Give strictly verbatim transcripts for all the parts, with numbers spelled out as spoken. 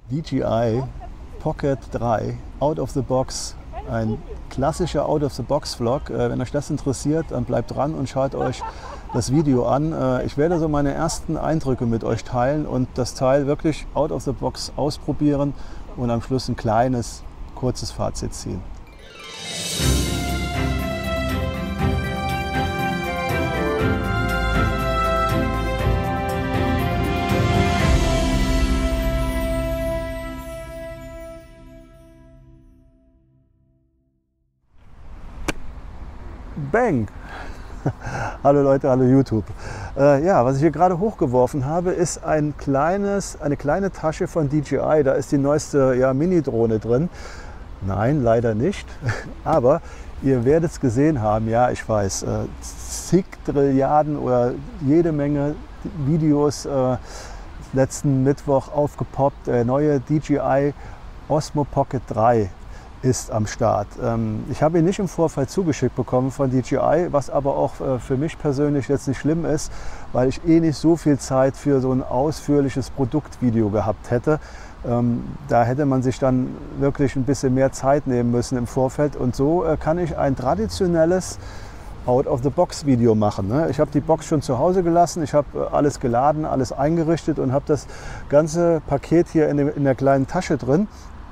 D J I Pocket drei Out of the Box, ein klassischer Out of the Box Vlog. Äh, wenn euch das interessiert, dann bleibt dran und schaut euch das Video an. Äh, ich werde so meine ersten Eindrücke mit euch teilen und das Teil wirklich out of the box ausprobieren und am Schluss ein kleines, kurzes Fazit ziehen. Bang! Hallo Leute, hallo YouTube. Äh, ja, was ich hier gerade hochgeworfen habe, ist ein kleines, eine kleine Tasche von D J I. Da ist die neueste ja, Mini-Drohne drin. Nein, leider nicht. Aber ihr werdet es gesehen haben, ja, ich weiß, äh, zig Trilliarden oder jede Menge Videos äh, letzten Mittwoch aufgepoppt. Der neue D J I Osmo Pocket drei ist am Start. Ich habe ihn nicht im Vorfeld zugeschickt bekommen von D J I, was aber auch für mich persönlich jetzt nicht schlimm ist, weil ich eh nicht so viel Zeit für so ein ausführliches Produktvideo gehabt hätte. Da hätte man sich dann wirklich ein bisschen mehr Zeit nehmen müssen im Vorfeld und so kann ich ein traditionelles Out-of-the-Box-Video machen. Ich habe die Box schon zu Hause gelassen, ich habe alles geladen, alles eingerichtet und habe das ganze Paket hier in, dem, in der kleinen Tasche drin.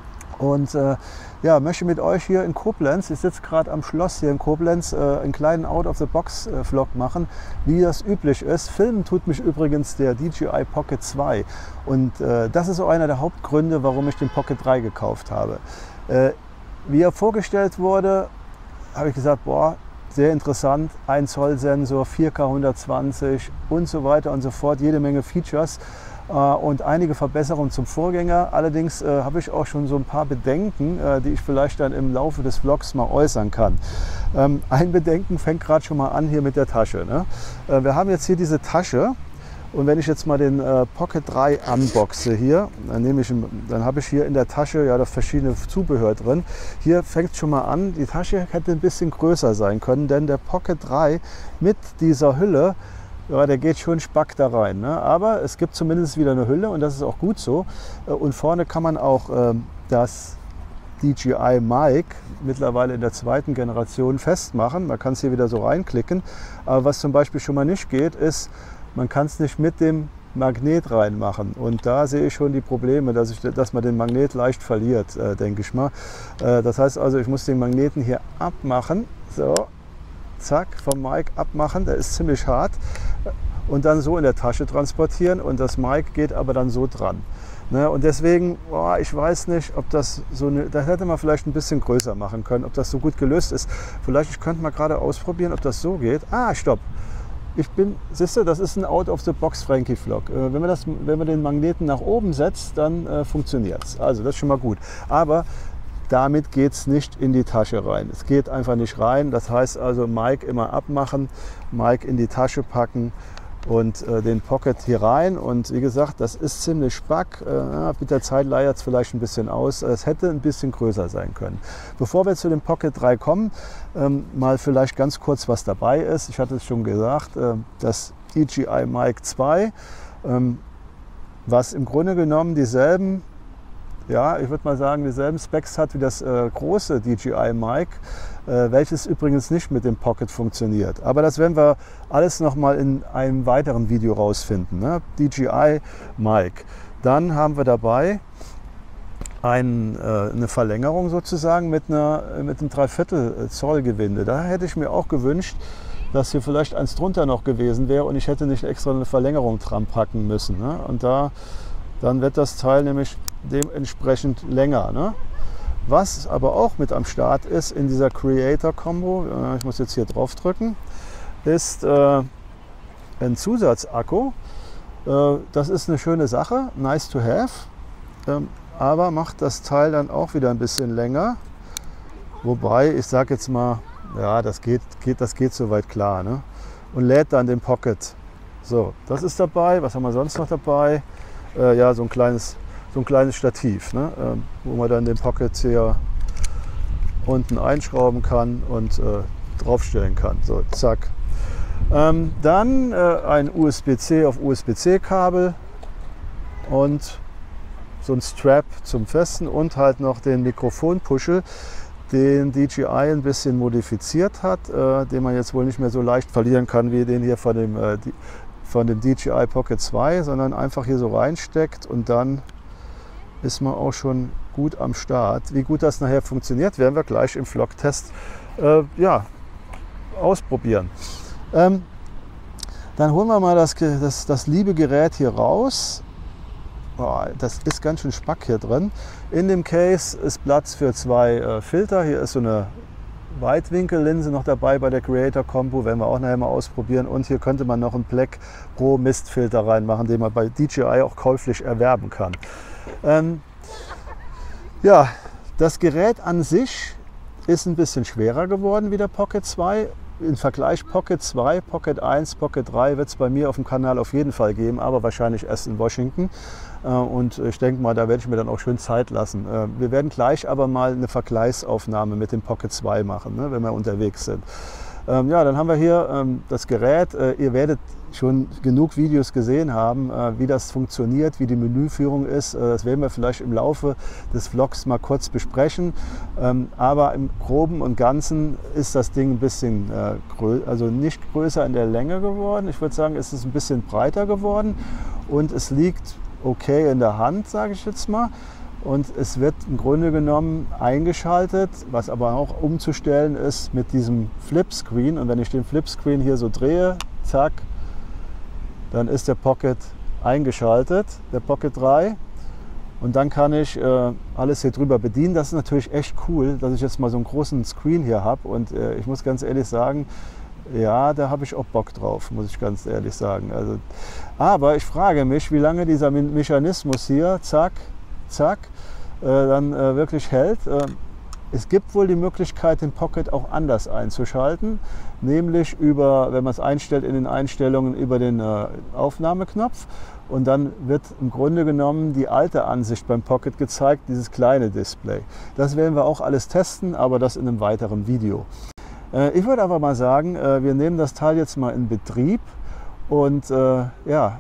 Und äh, ja, möchte mit euch hier in Koblenz, ich sitze gerade am Schloss hier in Koblenz, äh, einen kleinen Out-of-the-Box-Vlog machen, wie das üblich ist. Filmen tut mich übrigens der D J I Pocket zwei und äh, das ist so einer der Hauptgründe, warum ich den Pocket drei gekauft habe. Äh, wie er vorgestellt wurde, habe ich gesagt, boah, sehr interessant, ein Zoll Sensor, vier K hundertzwanzig und so weiter und so fort, jede Menge Features. Und einige Verbesserungen zum Vorgänger. Allerdings äh, habe ich auch schon so ein paar Bedenken, äh, die ich vielleicht dann im Laufe des Vlogs mal äußern kann. Ähm, ein Bedenken fängt gerade schon mal an hier mit der Tasche. Ne? Äh, wir haben jetzt hier diese Tasche und wenn ich jetzt mal den äh, Pocket drei unboxe hier, dann, nehme ich, dann habe ich hier in der Tasche ja das verschiedene Zubehör drin. Hier fängt es schon mal an, die Tasche hätte ein bisschen größer sein können, denn der Pocket drei mit dieser Hülle, ja, der geht schon spack da rein, ne? Aber es gibt zumindest wieder eine Hülle und das ist auch gut so. Und vorne kann man auch äh, das D J I Mic mittlerweile in der zweiten Generation festmachen. Man kann es hier wieder so reinklicken. Aber was zum Beispiel schon mal nicht geht, ist, man kann es nicht mit dem Magnet reinmachen. Und da sehe ich schon die Probleme, dass, ich, dass man den Magnet leicht verliert, äh, denke ich mal. Äh, das heißt also, ich muss den Magneten hier abmachen. So. Zack, vom Mic abmachen, der ist ziemlich hart und dann so in der Tasche transportieren und das Mic geht aber dann so dran. Ne? Und deswegen, boah, ich weiß nicht, ob das so eine, das hätte man vielleicht ein bisschen größer machen können, ob das so gut gelöst ist. Vielleicht ich könnte mal gerade ausprobieren, ob das so geht. Ah, stopp. Ich bin, siehst du, das ist ein Out-of-the-Box-Frankie-Vlog. Äh, wenn, man das, wenn man den Magneten nach oben setzt, dann äh, funktioniert es. Also das ist schon mal gut. Aber damit geht es nicht in die Tasche rein. Es geht einfach nicht rein. Das heißt also, Mic immer abmachen, Mic in die Tasche packen und äh, den Pocket hier rein. Und wie gesagt, das ist ziemlich spack. Äh, mit der Zeit leiert es vielleicht ein bisschen aus. Es hätte ein bisschen größer sein können. Bevor wir zu dem Pocket drei kommen, ähm, mal vielleicht ganz kurz, was dabei ist. Ich hatte es schon gesagt, äh, das D J I Mic zwei, ähm, was im Grunde genommen dieselben, ja, ich würde mal sagen, dieselben Specs hat wie das äh, große D J I Mic, äh, welches übrigens nicht mit dem Pocket funktioniert. Aber das werden wir alles noch mal in einem weiteren Video rausfinden. Ne? D J I Mic. Dann haben wir dabei ein, äh, eine Verlängerung sozusagen mit, einer, mit einem Dreiviertel Zoll Gewinde. Da hätte ich mir auch gewünscht, dass hier vielleicht eins drunter noch gewesen wäre und ich hätte nicht extra eine Verlängerung dran packen müssen. Ne? Und da, dann wird das Teil nämlich dementsprechend länger. Ne? Was aber auch mit am Start ist in dieser Creator-Kombo, ich muss jetzt hier drauf drücken, ist äh, ein Zusatzakku. Äh, das ist eine schöne Sache, nice to have, ähm, aber macht das Teil dann auch wieder ein bisschen länger. Wobei, ich sage jetzt mal, ja, das geht, geht, das geht soweit klar. Ne? Und lädt dann den Pocket. So, das ist dabei. Was haben wir sonst noch dabei? Äh, ja, so ein kleines So ein kleines Stativ, ne, äh, wo man dann den Pocket hier unten einschrauben kann und äh, draufstellen kann. So, zack. Ähm, dann äh, ein U S B C auf U S B C Kabel und so ein Strap zum Festen und halt noch den Mikrofonpuschel, den D J I ein bisschen modifiziert hat, äh, den man jetzt wohl nicht mehr so leicht verlieren kann wie den hier von dem, äh, von dem D J I Pocket zwei, sondern einfach hier so reinsteckt und dann ist man auch schon gut am Start. Wie gut das nachher funktioniert, werden wir gleich im Vlog-Test äh, ja, ausprobieren. Ähm, dann holen wir mal das, das, das liebe Gerät hier raus. Boah, das ist ganz schön Spack hier drin. In dem Case ist Platz für zwei äh, Filter. Hier ist so eine Weitwinkellinse noch dabei bei der Creator Combo, werden wir auch nachher mal ausprobieren. Und hier könnte man noch einen Black Pro Mistfilter reinmachen, den man bei D J I auch käuflich erwerben kann. Ähm, ja, das Gerät an sich ist ein bisschen schwerer geworden wie der Pocket zwei. Im Vergleich Pocket zwei, Pocket eins, Pocket drei wird es bei mir auf dem Kanal auf jeden Fall geben, aber wahrscheinlich erst in Washington. Und ich denke mal, da werde ich mir dann auch schön Zeit lassen. Wir werden gleich aber mal eine Vergleichsaufnahme mit dem Pocket zwei machen, wenn wir unterwegs sind. Ja, dann haben wir hier das Gerät. Ihr werdet schon genug Videos gesehen haben, wie das funktioniert, wie die Menüführung ist. Das werden wir vielleicht im Laufe des Vlogs mal kurz besprechen. Aber im Groben und Ganzen ist das Ding ein bisschen, also nicht größer in der Länge geworden. Ich würde sagen, es ist ein bisschen breiter geworden und es liegt okay in der Hand, sage ich jetzt mal. Und es wird im Grunde genommen eingeschaltet, was aber auch umzustellen ist mit diesem Flipscreen. Und wenn ich den Flipscreen hier so drehe, zack, dann ist der Pocket eingeschaltet, der Pocket drei. Und dann kann ich äh, alles hier drüber bedienen. Das ist natürlich echt cool, dass ich jetzt mal so einen großen Screen hier habe. Und äh, ich muss ganz ehrlich sagen, ja, da habe ich auch Bock drauf, muss ich ganz ehrlich sagen. Also, aber ich frage mich, wie lange dieser Mechanismus hier, zack, zack, äh, dann äh, wirklich hält. Äh, es gibt wohl die Möglichkeit, den Pocket auch anders einzuschalten, nämlich über, wenn man es einstellt in den Einstellungen, über den äh, Aufnahmeknopf. Und dann wird im Grunde genommen die alte Ansicht beim Pocket gezeigt, dieses kleine Display. Das werden wir auch alles testen, aber das in einem weiteren Video. Ich würde aber mal sagen, wir nehmen das Teil jetzt mal in Betrieb und äh, ja,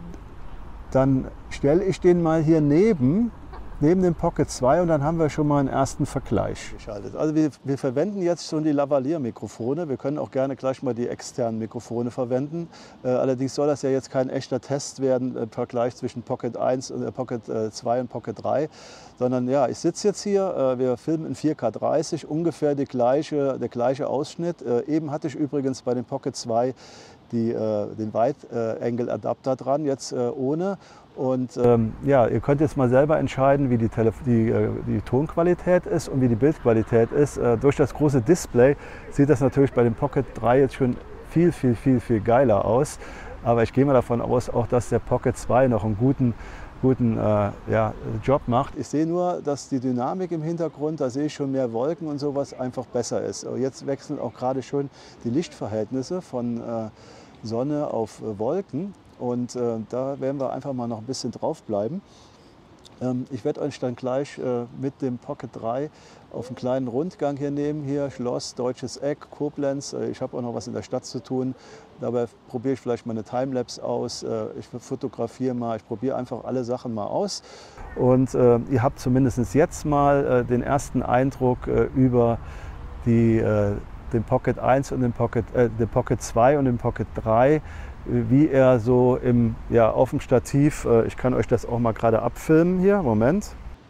dann stelle ich den mal hier neben, neben dem Pocket zwei und dann haben wir schon mal einen ersten Vergleich geschaltet. Also wir, wir verwenden jetzt schon die Lavalier-Mikrofone. Wir können auch gerne gleich mal die externen Mikrofone verwenden. Äh, allerdings soll das ja jetzt kein echter Test werden im Vergleich zwischen Pocket eins, äh, Pocket zwei und Pocket drei. Sondern ja, ich sitze jetzt hier, wir filmen in vier K dreißig, ungefähr die gleiche, der gleiche Ausschnitt. Eben hatte ich übrigens bei dem Pocket zwei die, den Wide-Angle-Adapter dran, jetzt ohne. Und ähm, ja, ihr könnt jetzt mal selber entscheiden, wie die, die, die Tonqualität ist und wie die Bildqualität ist. Äh, durch das große Display sieht das natürlich bei dem Pocket drei jetzt schon viel, viel, viel, viel geiler aus. Aber ich gehe mal davon aus, auch dass der Pocket zwei noch einen guten guten äh, ja, Job macht. Ich sehe nur, dass die Dynamik im Hintergrund, da sehe ich schon mehr Wolken und sowas, einfach besser ist. Jetzt wechseln auch gerade schon die Lichtverhältnisse von äh, Sonne auf äh, Wolken und äh, da werden wir einfach mal noch ein bisschen drauf bleiben. Ähm, ich werde euch dann gleich äh, mit dem Pocket drei auf einen kleinen Rundgang hier nehmen. Hier Schloss, Deutsches Eck, Koblenz. Äh, ich habe auch noch was in der Stadt zu tun. Dabei probiere ich vielleicht mal eine Timelapse aus, ich fotografiere mal, ich probiere einfach alle Sachen mal aus. Und äh, ihr habt zumindest jetzt mal äh, den ersten Eindruck äh, über die, äh, den Pocket eins und den Pocket, äh, den Pocket zwei und den Pocket drei, äh, wie er so im, ja, auf dem Stativ, äh, ich kann euch das auch mal gerade abfilmen hier, Moment.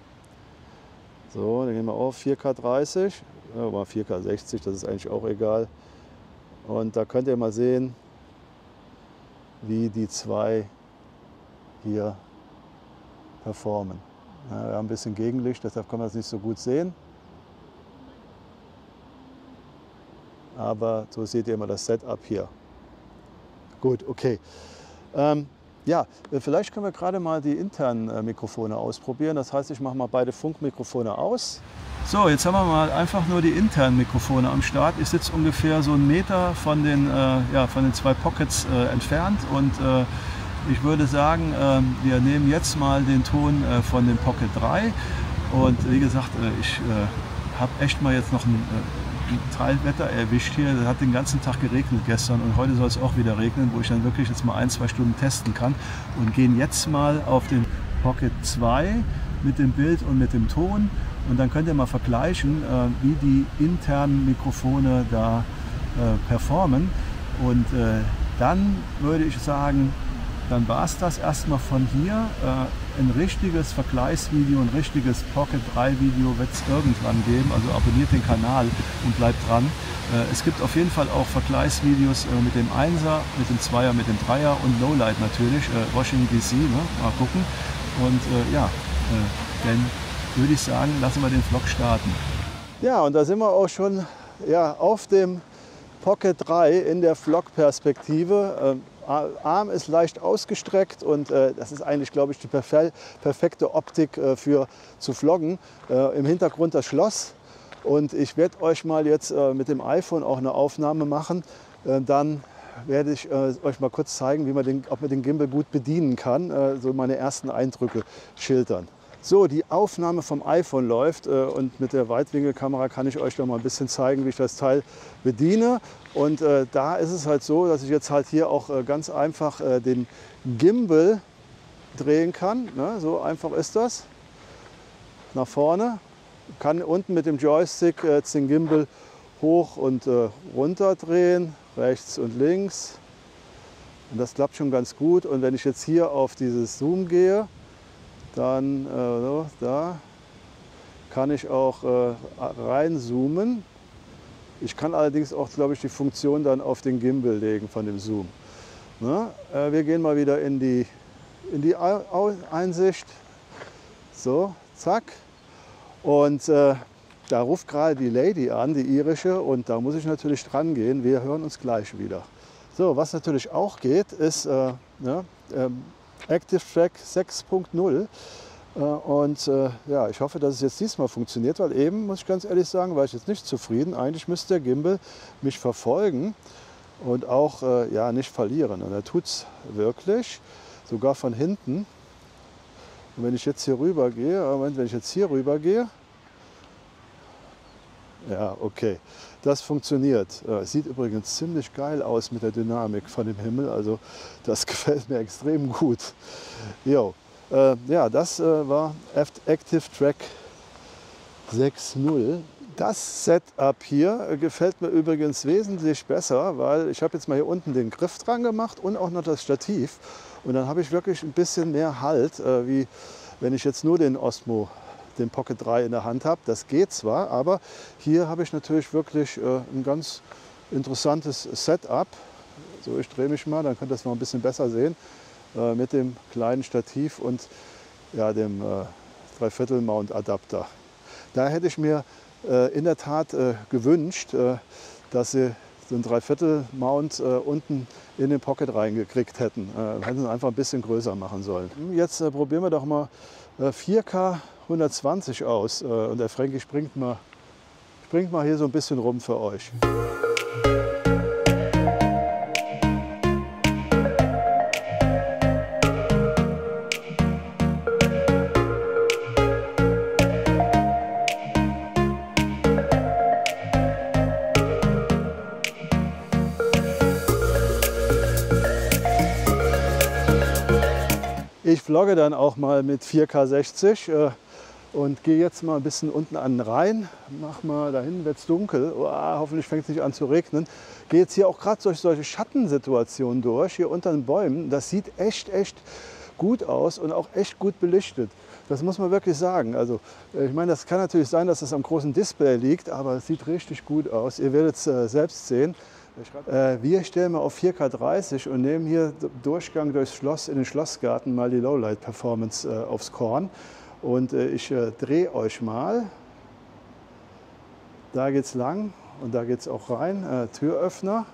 So, dann gehen wir auf vier K dreißig, ja, mal vier K sechzig, das ist eigentlich auch egal. Und da könnt ihr mal sehen, wie die zwei hier performen. Ja, wir haben ein bisschen Gegenlicht, deshalb kann man das nicht so gut sehen. Aber so seht ihr immer das Setup hier. Gut, okay. Ähm, ja, vielleicht können wir gerade mal die internen äh, Mikrofone ausprobieren. Das heißt, ich mache mal beide Funkmikrofone aus. So, jetzt haben wir mal einfach nur die internen Mikrofone am Start. Ich sitze ungefähr so einen Meter von den, äh, ja, von den zwei Pockets äh, entfernt und äh, ich würde sagen, äh, wir nehmen jetzt mal den Ton äh, von dem Pocket drei und wie gesagt, äh, ich äh, habe echt mal jetzt noch ein äh, Teilwetter erwischt hier. Es hat den ganzen Tag geregnet gestern und heute soll es auch wieder regnen, wo ich dann wirklich jetzt mal ein, zwei Stunden testen kann und gehen jetzt mal auf den Pocket zwei mit dem Bild und mit dem Ton. Und dann könnt ihr mal vergleichen, äh, wie die internen Mikrofone da äh, performen. Und äh, dann würde ich sagen, dann war es das erstmal von hier. Äh, ein richtiges Vergleichsvideo, ein richtiges Pocket drei Video wird es irgendwann geben. Also abonniert den Kanal und bleibt dran. Äh, es gibt auf jeden Fall auch Vergleichsvideos äh, mit dem Einser, mit dem Zweier, mit dem Dreier und Lowlight natürlich. Äh, Washington D C, ne? Mal gucken. Und äh, ja, äh, dann würde ich sagen, lassen wir den Vlog starten. Ja, und da sind wir auch schon ja, auf dem Pocket drei in der Vlog-Perspektive. Äh, Arm ist leicht ausgestreckt und äh, das ist eigentlich, glaube ich, die perfe perfekte Optik äh, für zu vloggen. Äh, Im Hintergrund das Schloss und ich werde euch mal jetzt äh, mit dem iPhone auch eine Aufnahme machen. Äh, dann werde ich äh, euch mal kurz zeigen, wie man den, ob man den Gimbal gut bedienen kann, äh, so meine ersten Eindrücke schildern. So, die Aufnahme vom iPhone läuft äh, und mit der Weitwinkelkamera kann ich euch noch mal ein bisschen zeigen, wie ich das Teil bediene. Und äh, da ist es halt so, dass ich jetzt halt hier auch äh, ganz einfach äh, den Gimbal drehen kann. Ne? So einfach ist das. Nach vorne. Kann unten mit dem Joystick äh, den Gimbal hoch und äh, runter drehen, rechts und links. Und das klappt schon ganz gut. Und wenn ich jetzt hier auf dieses Zoom gehe, dann äh, so, da kann ich auch äh, reinzoomen. Ich kann allerdings auch, glaube ich, die Funktion dann auf den Gimbal legen von dem Zoom. Ne? Äh, wir gehen mal wieder in die, in die Einsicht. So, zack. Und äh, da ruft gerade die Lady an, die irische, und da muss ich natürlich dran gehen. Wir hören uns gleich wieder. So, was natürlich auch geht, ist äh, ja, ähm, Active Track sechs Punkt null und äh, ja, ich hoffe, dass es jetzt diesmal funktioniert, weil eben, muss ich ganz ehrlich sagen, war ich jetzt nicht zufrieden. Eigentlich müsste der Gimbal mich verfolgen und auch äh, ja, nicht verlieren. Und er tut es wirklich, sogar von hinten. Und wenn ich jetzt hier rüber gehe, Moment, wenn ich jetzt hier rüber gehe, ja, okay, das funktioniert. Äh, sieht übrigens ziemlich geil aus mit der Dynamik von dem Himmel, also das gefällt mir extrem gut. Jo, äh, ja, das äh, war Active Track sechs Punkt null. Das Setup hier äh, gefällt mir übrigens wesentlich besser, weil ich habe jetzt mal hier unten den Griff dran gemacht und auch noch das Stativ. Und dann habe ich wirklich ein bisschen mehr Halt, äh, wie wenn ich jetzt nur den Osmo den Pocket drei in der Hand habe. Das geht zwar, aber hier habe ich natürlich wirklich äh, ein ganz interessantes Setup. So, ich drehe mich mal, dann könnt ihr das noch ein bisschen besser sehen, äh, mit dem kleinen Stativ und ja, dem äh, Dreiviertel-Mount-Adapter. Da hätte ich mir äh, in der Tat äh, gewünscht, äh, dass sie so einen Dreiviertel-Mount äh, unten in den Pocket reingekriegt hätten. Äh, hätten sie einfach ein bisschen größer machen sollen. Jetzt äh, probieren wir doch mal äh, vier K hundertzwanzig aus äh, und der Frankie springt mal, springt mal hier so ein bisschen rum für euch. Ich vlogge dann auch mal mit vier K sechzig äh, und gehe jetzt mal ein bisschen unten an den Rhein. Mach mal, da hinten wird es dunkel. Oh, hoffentlich fängt es nicht an zu regnen. Gehe jetzt hier auch gerade durch solche Schattensituationen durch, hier unter den Bäumen. Das sieht echt, echt gut aus und auch echt gut belichtet. Das muss man wirklich sagen. Also, ich meine, das kann natürlich sein, dass es am großen Display liegt, aber es sieht richtig gut aus. Ihr werdet es äh, selbst sehen. Äh, wir stellen mal auf vier K dreißig und nehmen hier Durchgang durchs Schloss in den Schlossgarten mal die Lowlight-Performance äh, aufs Korn. Und äh, ich äh, drehe euch mal. Da geht es lang und da geht es auch rein. Äh, Türöffner.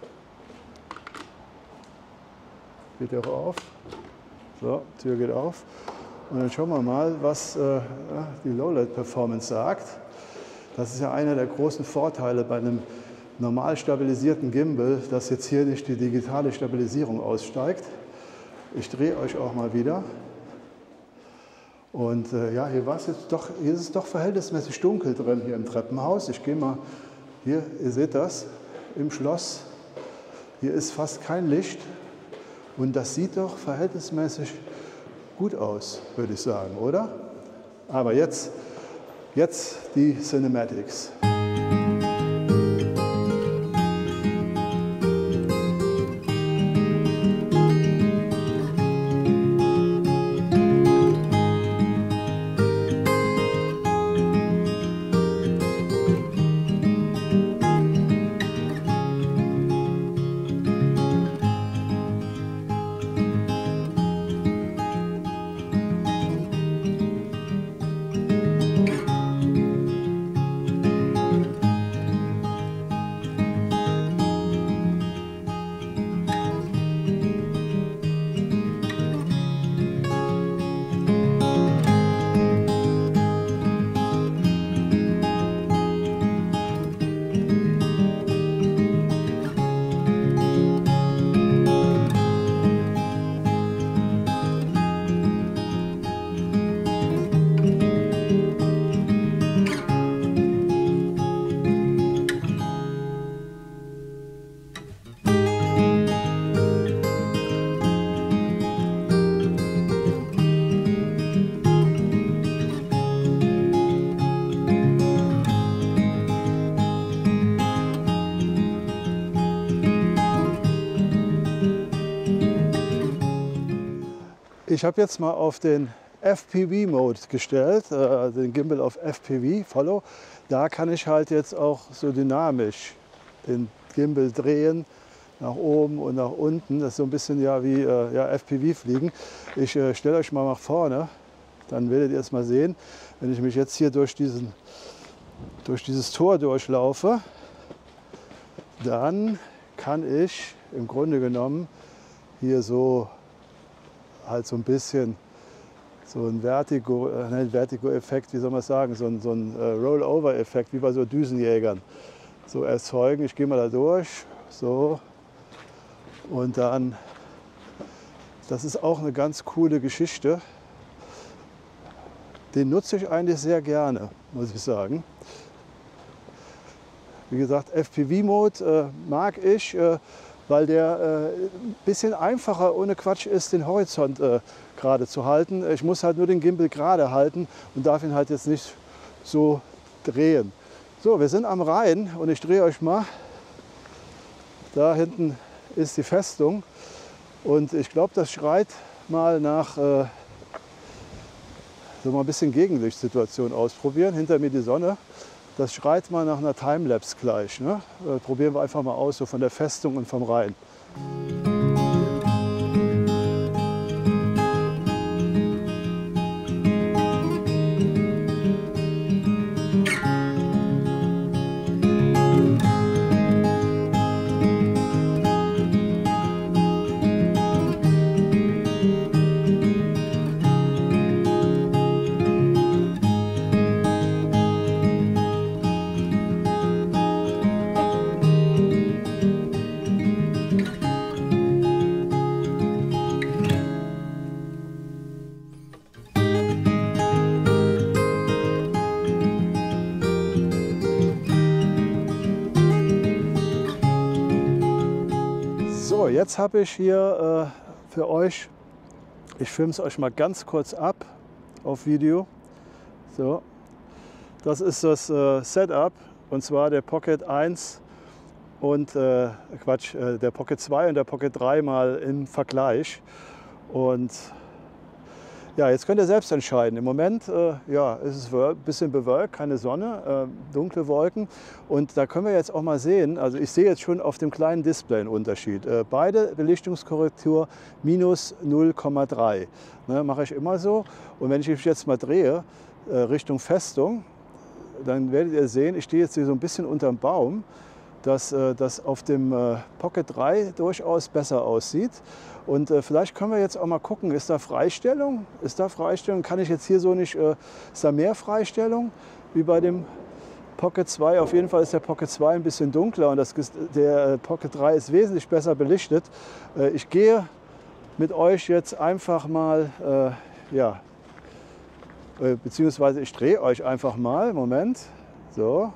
Geht auch auf. So, Tür geht auf. Und dann schauen wir mal, was äh, die Lowlight-Performance sagt. Das ist ja einer der großen Vorteile bei einem normal stabilisierten Gimbal, dass jetzt hier nicht die digitale Stabilisierung aussteigt. Ich drehe euch auch mal wieder. Und äh, ja, hier, war's jetzt doch, hier ist es doch verhältnismäßig dunkel drin hier im Treppenhaus. Ich gehe mal hier, ihr seht das, im Schloss. Hier ist fast kein Licht. Und das sieht doch verhältnismäßig gut aus, würde ich sagen, oder? Aber jetzt, jetzt die Cinematics. Ich habe jetzt mal auf den F P V-Mode gestellt, äh, den Gimbal auf F P V, Follow. Da kann ich halt jetzt auch so dynamisch den Gimbal drehen, nach oben und nach unten. Das ist so ein bisschen ja wie äh, ja, F P V-Fliegen. Ich äh, stelle euch mal nach vorne, dann werdet ihr es mal sehen. Wenn ich mich jetzt hier durch, diesen, durch dieses Tor durchlaufe, dann kann ich im Grunde genommen hier so halt so ein bisschen so ein Vertigo, äh, Vertigo-Effekt, wie soll man sagen, so ein, so ein äh, Rollover-Effekt, wie bei so Düsenjägern, so erzeugen. Ich gehe mal da durch, so, und dann, das ist auch eine ganz coole Geschichte. Den nutze ich eigentlich sehr gerne, muss ich sagen. Wie gesagt, F P V-Mode äh, mag ich, äh, weil der äh, ein bisschen einfacher, ohne Quatsch ist, den Horizont äh, gerade zu halten. Ich muss halt nur den Gimbal gerade halten und darf ihn halt jetzt nicht so drehen. So, wir sind am Rhein und ich drehe euch mal. Da hinten ist die Festung und ich glaube, das schreit mal nach äh, so mal ein bisschen Gegenlichtsituation ausprobieren. Hinter mir die Sonne. Das schreit mal nach einer Timelapse gleich. Ne? Äh, probieren wir einfach mal aus, so von der Festung und vom Rhein. So, jetzt habe ich hier äh, für euch, ich filme es euch mal ganz kurz ab auf Video. So, das ist das äh, Setup, und zwar der Pocket eins und äh, Quatsch, äh, der Pocket zwei und der Pocket drei mal im Vergleich. Und ja, jetzt könnt ihr selbst entscheiden. Im Moment äh, ja, ist es ein bisschen bewölkt, keine Sonne, äh, dunkle Wolken. Und da können wir jetzt auch mal sehen, also ich sehe jetzt schon auf dem kleinen Display einen Unterschied. Äh, beide Belichtungskorrektur minus null Komma drei. Ne, mache ich immer so. Und wenn ich mich jetzt mal drehe, äh, Richtung Festung, dann werdet ihr sehen, ich stehe jetzt hier so ein bisschen unterm Baum, dass äh, das auf dem äh, Pocket drei durchaus besser aussieht. Und äh, vielleicht können wir jetzt auch mal gucken, ist da Freistellung? Ist da Freistellung? Kann ich jetzt hier so nicht, äh, ist da mehr Freistellung wie bei dem Pocket zwei? Auf jeden Fall ist der Pocket zwei ein bisschen dunkler und das, der Pocket drei ist wesentlich besser belichtet. Äh, ich gehe mit euch jetzt einfach mal, äh, ja, äh, beziehungsweise ich drehe euch einfach mal, Moment, so.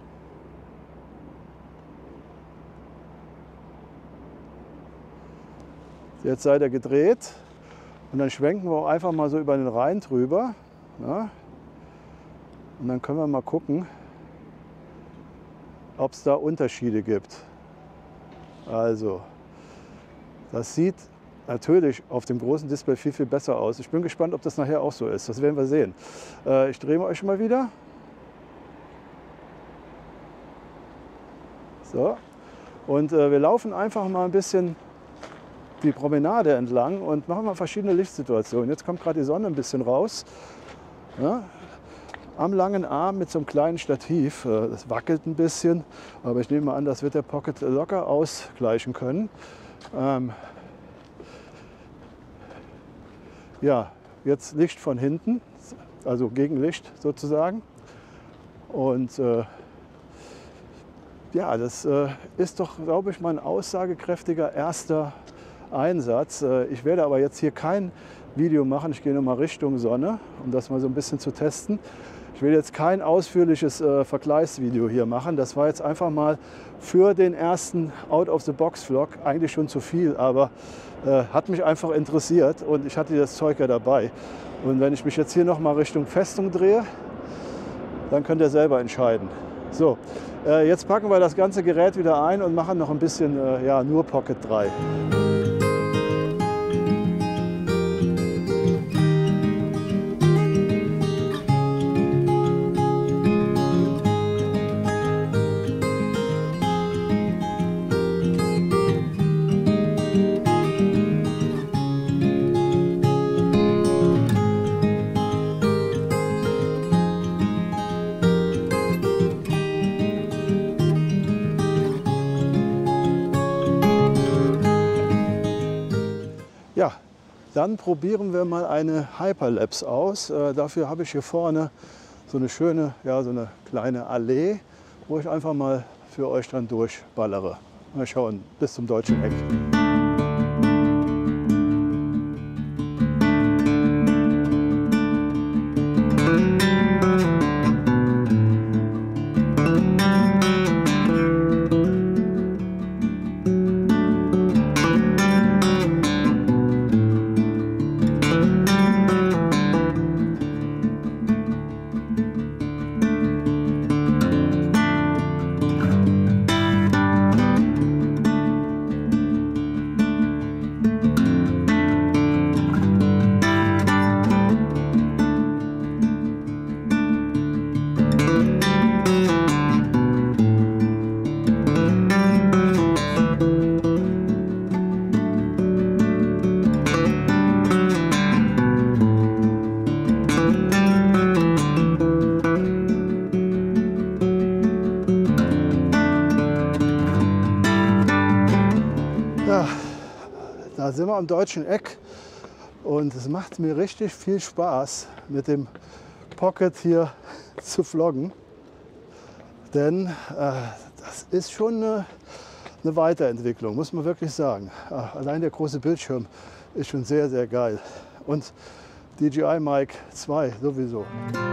Jetzt seid ihr gedreht und dann schwenken wir auch einfach mal so über den Rhein drüber. Ja. Und dann können wir mal gucken, ob es da Unterschiede gibt. Also, das sieht natürlich auf dem großen Display viel, viel besser aus. Ich bin gespannt, ob das nachher auch so ist. Das werden wir sehen. Äh, ich drehe euch mal wieder. So. Und äh, wir laufen einfach mal ein bisschen die Promenade entlang und machen mal verschiedene Lichtsituationen. Jetzt kommt gerade die Sonne ein bisschen raus. Ja. Am langen Arm mit so einem kleinen Stativ. Das wackelt ein bisschen, aber ich nehme mal an, das wird der Pocket locker ausgleichen können. Ähm ja, jetzt Licht von hinten, also Gegenlicht sozusagen. Und äh, ja, das äh, ist doch, glaube ich, mal ein aussagekräftiger erster Einsatz. Äh, ich werde aber jetzt hier kein Video machen. Ich gehe nochmal Richtung Sonne, um das mal so ein bisschen zu testen. Ich will jetzt kein ausführliches äh, Vergleichsvideo hier machen. Das war jetzt einfach mal für den ersten Out-of-the-Box-Vlog eigentlich schon zu viel, aber äh, hat mich einfach interessiert und ich hatte das Zeug ja dabei. Und wenn ich mich jetzt hier noch mal Richtung Festung drehe, dann könnt ihr selber entscheiden. So, äh, jetzt packen wir das ganze Gerät wieder ein und machen noch ein bisschen, äh, ja, nur Pocket drei. Ja, dann probieren wir mal eine Hyperlapse aus. Äh, dafür habe ich hier vorne so eine schöne, ja, so eine kleine Allee, wo ich einfach mal für euch dann durchballere. Mal schauen, bis zum Deutschen Eck. Da sind wir am Deutschen Eck und es macht mir richtig viel Spaß, mit dem Pocket hier zu vloggen, denn äh, das ist schon eine, eine Weiterentwicklung, muss man wirklich sagen. Allein der große Bildschirm ist schon sehr, sehr geil und D J I Mic zwei sowieso.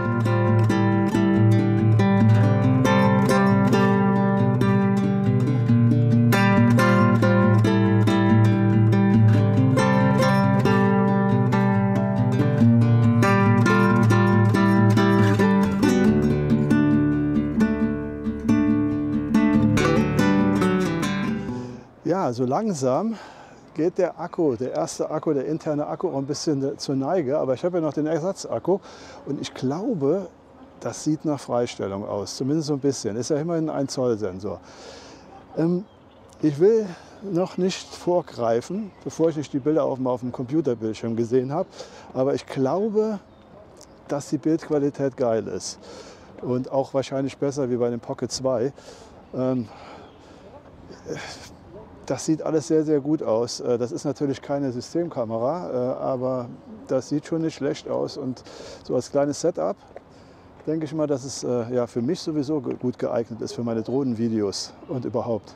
Ja, so langsam geht der Akku, der erste Akku, der interne Akku auch ein bisschen zur Neige. Aber ich habe ja noch den Ersatzakku und ich glaube, das sieht nach Freistellung aus, zumindest so ein bisschen. Ist ja immerhin ein Zoll Sensor. Ähm, ich will noch nicht vorgreifen, bevor ich nicht die Bilder auf, auf dem Computerbildschirm gesehen habe. Aber ich glaube, dass die Bildqualität geil ist und auch wahrscheinlich besser wie bei dem Pocket zwei. Ähm, Das sieht alles sehr, sehr gut aus. Das ist natürlich keine Systemkamera, aber das sieht schon nicht schlecht aus. Und so als kleines Setup denke ich mal, dass es ja, für mich sowieso gut geeignet ist, für meine Drohnenvideos und überhaupt.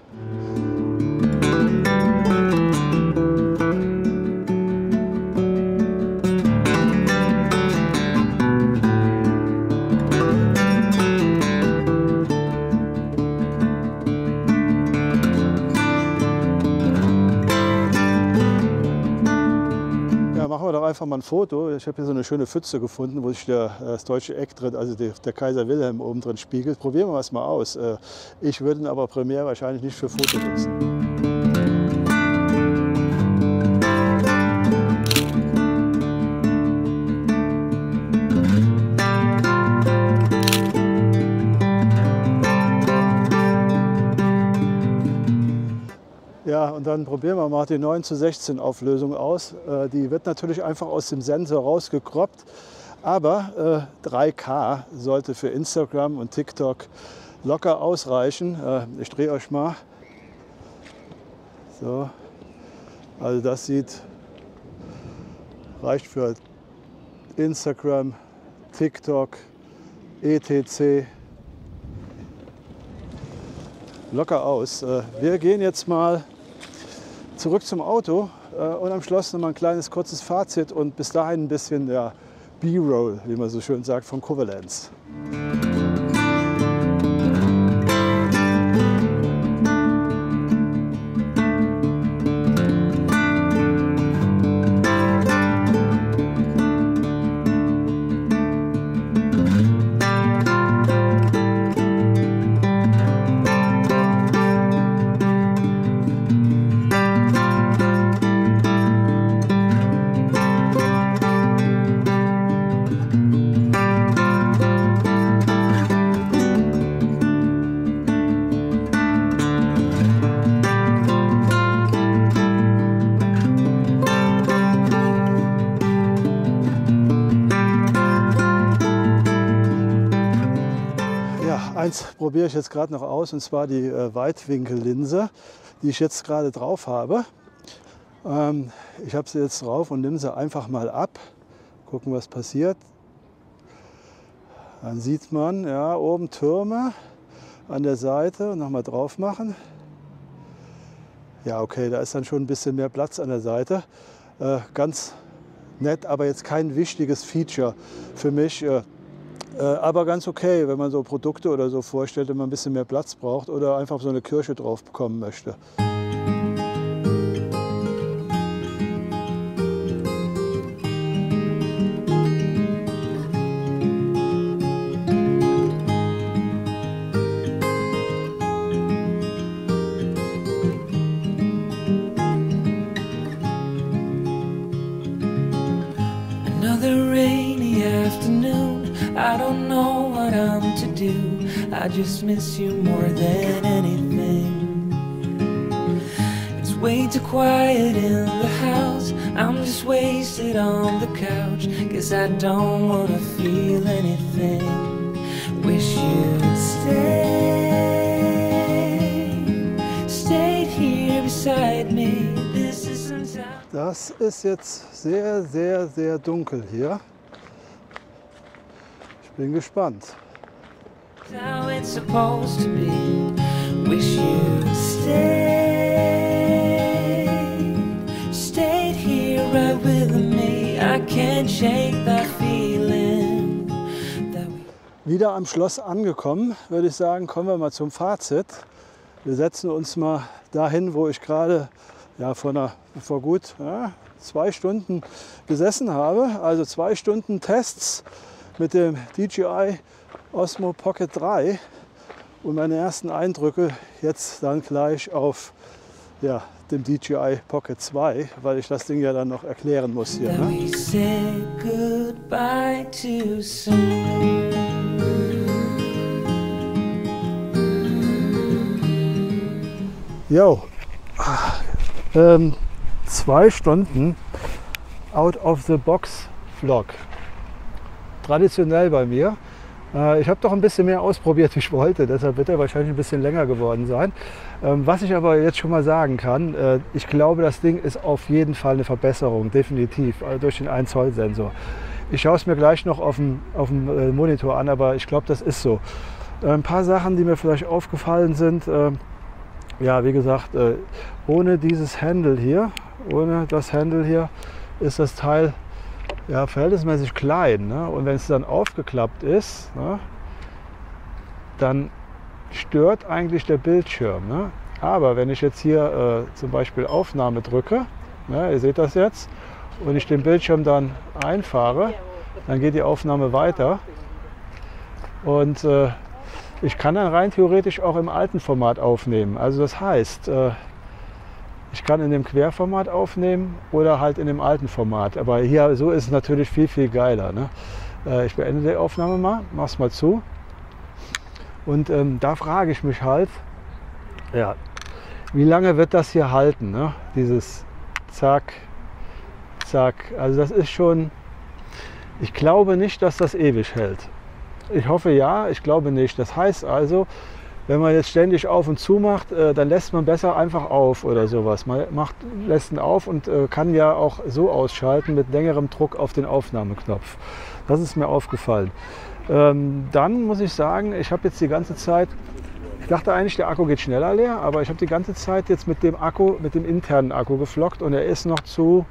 einfach mal ein Foto. Ich habe hier so eine schöne Pfütze gefunden, wo sich der, das deutsche Eck drin, also der, der Kaiser Wilhelm oben drin spiegelt. Probieren wir es mal aus. Ich würde ihn aber primär wahrscheinlich nicht für Foto nutzen. Ja, und dann probieren wir mal die neun zu sechzehn Auflösung aus. Äh, die wird natürlich einfach aus dem Sensor rausgekroppt, aber äh, drei K sollte für Instagram und TikTok locker ausreichen. Äh, ich drehe euch mal. So, also das sieht, reicht für Instagram, TikTok, et cetera locker aus. Äh, wir gehen jetzt mal zurück zum Auto äh, und am Schluss noch mal ein kleines kurzes Fazit und bis dahin ein bisschen ja, B-Roll, wie man so schön sagt, von Covalence. Eins probiere ich jetzt gerade noch aus, und zwar die äh, Weitwinkellinse, die ich jetzt gerade drauf habe. Ähm, ich habe sie jetzt drauf und nehme sie einfach mal ab. Gucken, was passiert. Dann sieht man ja oben Türme an der Seite. Nochmal drauf machen. Ja, okay, da ist dann schon ein bisschen mehr Platz an der Seite. Äh, ganz nett, aber jetzt kein wichtiges Feature für mich. Äh, Äh, aber ganz okay, wenn man so Produkte oder so vorstellt, wenn man ein bisschen mehr Platz braucht oder einfach so eine Kirsche drauf bekommen möchte. Another rainy afternoon. I don't know what I'm to do. I just miss you more than anything. It's way too quiet in the house. I'm just wasted on the couch. Guess I don't wanna feel anything. Wish you'd stay. Stayed here beside me. This isn't how. Das ist jetzt sehr, sehr, sehr dunkel hier. Ich bin gespannt. How it's supposed to be. Wish you'd stay. Stayed here right with me. I can't shake that feeling that we. Wieder am Schloss angekommen, würde ich sagen, kommen wir mal zum Fazit. Wir setzen uns mal dahin, wo ich gerade ja, vor, einer, vor gut ja, zwei Stunden gesessen habe. Also zwei Stunden Tests mit dem D J I Osmo Pocket drei und meine ersten Eindrücke jetzt dann gleich auf ja, dem D J I Pocket zwei, weil ich das Ding ja dann noch erklären muss hier. Ne? Jo, ähm, zwei Stunden Out of the Box Vlog. Traditionell bei mir. Ich habe doch ein bisschen mehr ausprobiert, wie ich wollte, deshalb wird er wahrscheinlich ein bisschen länger geworden sein. Was ich aber jetzt schon mal sagen kann, ich glaube, das Ding ist auf jeden Fall eine Verbesserung, definitiv, durch den ein Zoll Sensor. Ich schaue es mir gleich noch auf dem, auf dem Monitor an, aber ich glaube, das ist so. Ein paar Sachen, die mir vielleicht aufgefallen sind, ja, wie gesagt, ohne dieses Handle hier, ohne das Handle hier, ist das Teil ja, verhältnismäßig klein, ne? Und wenn es dann aufgeklappt ist, ne, dann stört eigentlich der Bildschirm. Ne? Aber wenn ich jetzt hier äh, zum Beispiel Aufnahme drücke, ne, ihr seht das jetzt, und ich den Bildschirm dann einfahre, dann geht die Aufnahme weiter. Und äh, ich kann dann rein theoretisch auch im alten Format aufnehmen. Also das heißt, äh, ich kann in dem Querformat aufnehmen oder halt in dem alten Format. Aber hier so ist es natürlich viel, viel geiler. Ne? Äh, ich beende die Aufnahme mal, mach's mal zu. Und ähm, da frage ich mich halt, ja, wie lange wird das hier halten? Ne? Dieses Zack, Zack. Also das ist schon, ich glaube nicht, dass das ewig hält. Ich hoffe ja, ich glaube nicht. Das heißt also, wenn man jetzt ständig auf und zu macht, äh, dann lässt man besser einfach auf oder sowas. Man macht, lässt ihn auf und äh, kann ja auch so ausschalten mit längerem Druck auf den Aufnahmeknopf. Das ist mir aufgefallen. Ähm, dann muss ich sagen, ich habe jetzt die ganze Zeit, ich dachte eigentlich, der Akku geht schneller leer, aber ich habe die ganze Zeit jetzt mit dem Akku, mit dem internen Akku geflockt und er ist noch zu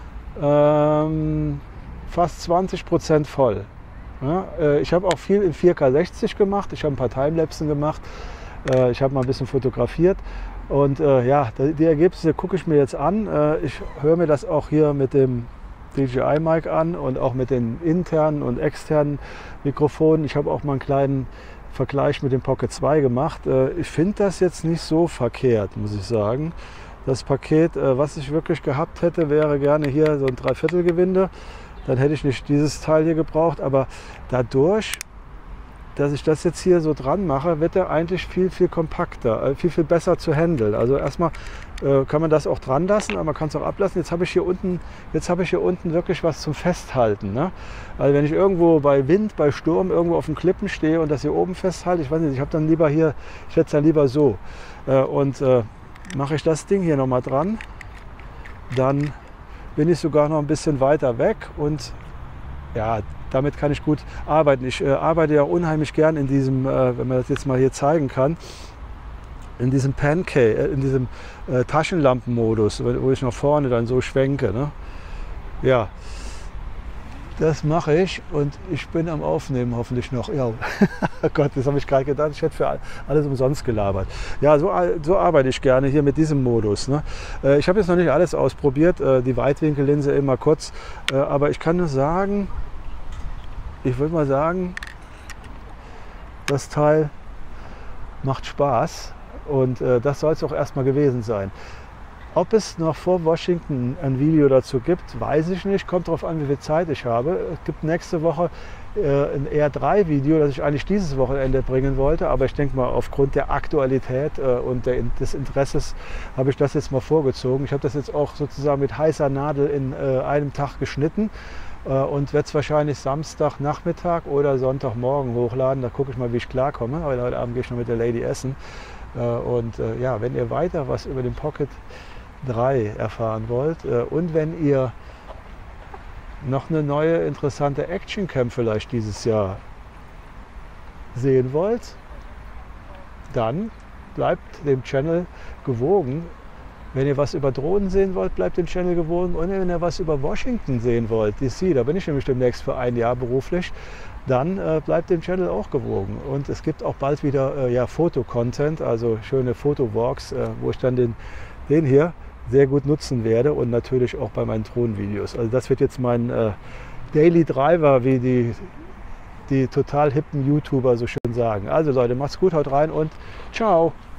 ähm, fast zwanzig Prozent voll. Ja, äh, ich habe auch viel in vier K sechzig gemacht, ich habe ein paar Timelapsen gemacht, äh, ich habe mal ein bisschen fotografiert und äh, ja, die Ergebnisse gucke ich mir jetzt an. Äh, ich höre mir das auch hier mit dem D J I-Mic an und auch mit den internen und externen Mikrofonen. Ich habe auch mal einen kleinen Vergleich mit dem Pocket zwei gemacht. Äh, ich finde das jetzt nicht so verkehrt, muss ich sagen. Das Paket, äh, was ich wirklich gehabt hätte, wäre gerne hier so ein Dreiviertelgewinde. Dann hätte ich nicht dieses Teil hier gebraucht, aber dadurch, dass ich das jetzt hier so dran mache, wird er eigentlich viel, viel kompakter, viel, viel besser zu handeln. Also erstmal äh, kann man das auch dran lassen, aber man kann es auch ablassen. Jetzt habe ich hier unten, jetzt habe ich hier unten wirklich was zum Festhalten. Ne? Also wenn ich irgendwo bei Wind, bei Sturm irgendwo auf den Klippen stehe und das hier oben festhalte, ich weiß nicht, ich habe dann lieber hier, ich hätte es dann lieber so. Äh, und äh, mache ich das Ding hier nochmal dran, dann bin ich sogar noch ein bisschen weiter weg und ja, damit kann ich gut arbeiten. Ich äh, arbeite ja unheimlich gern in diesem, äh, wenn man das jetzt mal hier zeigen kann, in diesem Pancake, äh, in diesem äh, Taschenlampenmodus, wo ich nach vorne dann so schwenke. Ne? Ja, das mache ich und ich bin am Aufnehmen hoffentlich noch. Ja, oh Gott, das habe ich gerade gedacht, ich hätte für alles umsonst gelabert. Ja, so, so arbeite ich gerne hier mit diesem Modus. Ne? Ich habe jetzt noch nicht alles ausprobiert, die Weitwinkellinse immer kurz, aber ich kann nur sagen, ich würde mal sagen, das Teil macht Spaß und das soll es auch erstmal gewesen sein. Ob es noch vor Washington ein Video dazu gibt, weiß ich nicht. Kommt darauf an, wie viel Zeit ich habe. Es gibt nächste Woche äh, ein R drei Video, das ich eigentlich dieses Wochenende bringen wollte. Aber ich denke mal, aufgrund der Aktualität äh, und der, des Interesses habe ich das jetzt mal vorgezogen. Ich habe das jetzt auch sozusagen mit heißer Nadel in äh, einem Tag geschnitten. Äh, und werde es wahrscheinlich Samstagnachmittag oder Sonntagmorgen hochladen. Da gucke ich mal, wie ich klarkomme. Aber heute Abend gehe ich noch mit der Lady essen. Äh, und äh, ja, wenn ihr weiter was über den Pocket drei erfahren wollt und wenn ihr noch eine neue interessante Actioncam vielleicht dieses Jahr sehen wollt, dann bleibt dem Channel gewogen. Wenn ihr was über Drohnen sehen wollt, bleibt dem Channel gewogen. Und wenn ihr was über Washington sehen wollt, D C, da bin ich nämlich demnächst für ein Jahr beruflich, dann äh, bleibt dem Channel auch gewogen. Und es gibt auch bald wieder äh, ja, Fotocontent, also schöne Fotowalks, äh, wo ich dann den, den hier sehr gut nutzen werde und natürlich auch bei meinen Drohnenvideos. Also das wird jetzt mein äh, Daily Driver, wie die, die total hippen YouTuber so schön sagen. Also Leute, macht's gut, haut rein und ciao!